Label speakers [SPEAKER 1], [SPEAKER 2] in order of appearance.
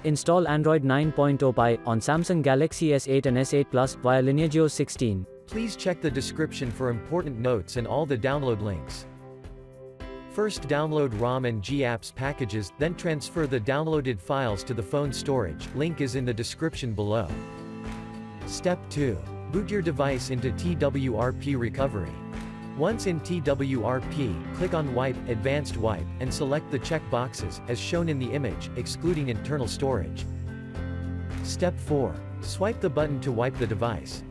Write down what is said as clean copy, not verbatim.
[SPEAKER 1] Install Android 9.0 Pie on Samsung Galaxy S8 and S8 Plus via LineageOS 16.
[SPEAKER 2] Please check the description for important notes and all the download links. First download ROM and GApps packages, then transfer the downloaded files to the phone storage, link is in the description below. Step 2. Boot your device into TWRP recovery. Once in TWRP, click on Wipe, Advanced Wipe, and select the check boxes, as shown in the image, excluding internal storage. Step 4. Swipe the button to wipe the device.